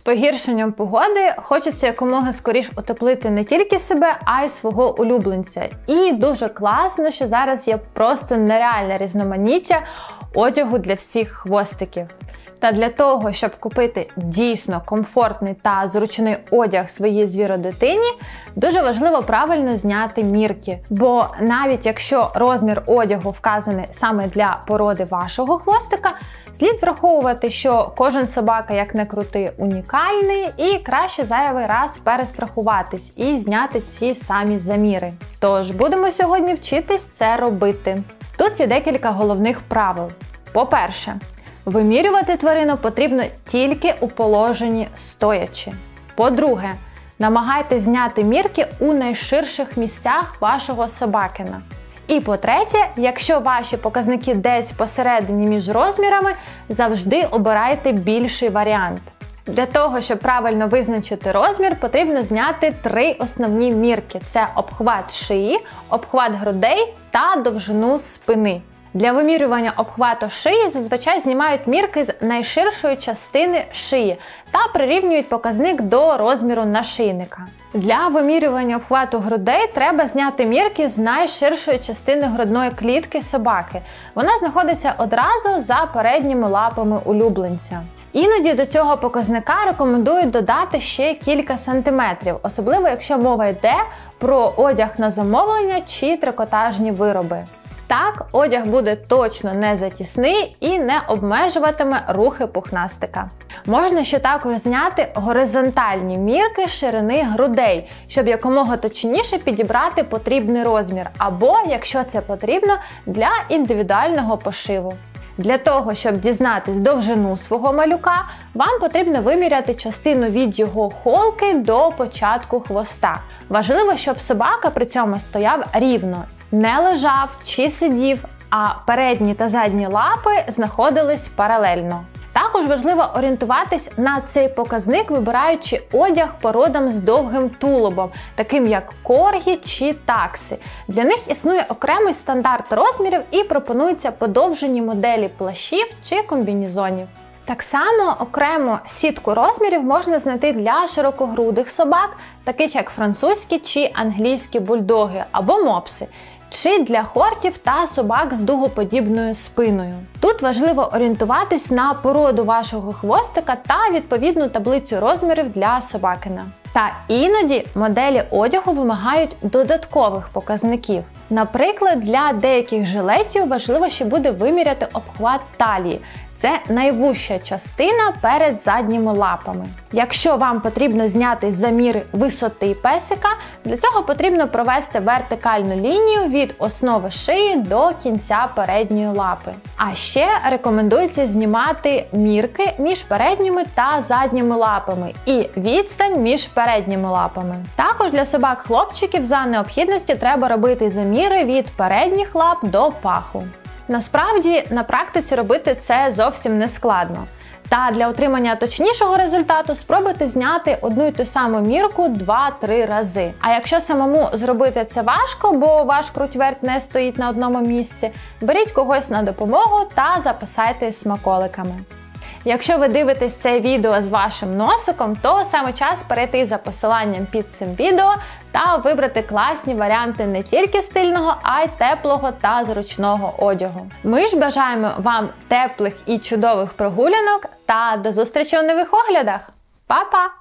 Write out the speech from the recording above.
погіршенням погоди хочеться якомога скоріш утеплити не тільки себе, а й свого улюбленця. І дуже класно, що зараз є просто нереальне різноманіття одягу для всіх хвостиків. Та для того, щоб купити дійсно комфортний та зручний одяг своїй звіродитині, дуже важливо правильно зняти мірки. Бо навіть якщо розмір одягу вказаний саме для породи вашого хвостика, слід враховувати, що кожен собака, як не крути, унікальний, і краще зайвий раз перестрахуватись і зняти ці самі заміри. Тож будемо сьогодні вчитись це робити. Тут є декілька головних правил. По-перше, вимірювати тварину потрібно тільки у положенні стоячи. По-друге, намагайтесь зняти мірки у найширших місцях вашого собакина. І по-третє, якщо ваші показники десь посередині між розмірами, завжди обирайте більший варіант. Для того, щоб правильно визначити розмір, потрібно зняти 3 основні мірки. Це обхват шиї, обхват грудей та довжину спини. Для вимірювання обхвату шиї зазвичай знімають мірки з найширшої частини шиї та прирівнюють показник до розміру нашийника. Для вимірювання обхвату грудей треба зняти мірки з найширшої частини грудної клітки собаки. Вона знаходиться одразу за передніми лапами улюбленця. Іноді до цього показника рекомендують додати ще кілька сантиметрів, особливо якщо мова йде про одяг на замовлення чи трикотажні вироби. Так, одяг буде точно не затісний і не обмежуватиме рухи пухнастика. Можна ще також зняти горизонтальні мірки ширини грудей, щоб якомога точніше підібрати потрібний розмір, або, якщо це потрібно, для індивідуального пошиву. Для того, щоб дізнатись довжину свого малюка, вам потрібно виміряти частину від його холки до початку хвоста. Важливо, щоб собака при цьому стояв рівно, не лежав чи сидів, а передні та задні лапи знаходились паралельно. Також важливо орієнтуватись на цей показник, вибираючи одяг породам з довгим тулубом, таким як коргі чи такси. Для них існує окремий стандарт розмірів і пропонуються подовжені моделі плащів чи комбінезонів. Так само окремо сітку розмірів можна знайти для широкогрудих собак, таких як французькі чи англійські бульдоги або мопси, чи для хортів та собак з дугоподібною спиною. Тут важливо орієнтуватись на породу вашого хвостика та відповідну таблицю розмірів для собакина. Та іноді моделі одягу вимагають додаткових показників. Наприклад, для деяких жилетів важливо ще буде виміряти обхват талії. Це найвужча частина перед задніми лапами. Якщо вам потрібно зняти заміри висоти песика, для цього потрібно провести вертикальну лінію від основи шиї до кінця передньої лапи. А ще рекомендується знімати мірки між передніми та задніми лапами і відстань між передніми лапами. Також для собак-хлопчиків за необхідності треба робити заміри від передніх лап до паху. Насправді, на практиці робити це зовсім не складно. Та для отримання точнішого результату спробуйте зняти одну й ту саму мірку 2-3 рази. А якщо самому зробити це важко, бо ваш круть-верть не стоїть на одному місці, беріть когось на допомогу та запасайтесь смаколиками. Якщо ви дивитесь це відео з вашим носиком, то саме час перейти за посиланням під цим відео та вибрати класні варіанти не тільки стильного, а й теплого та зручного одягу. Ми ж бажаємо вам теплих і чудових прогулянок та до зустрічі у нових оглядах! Па-па!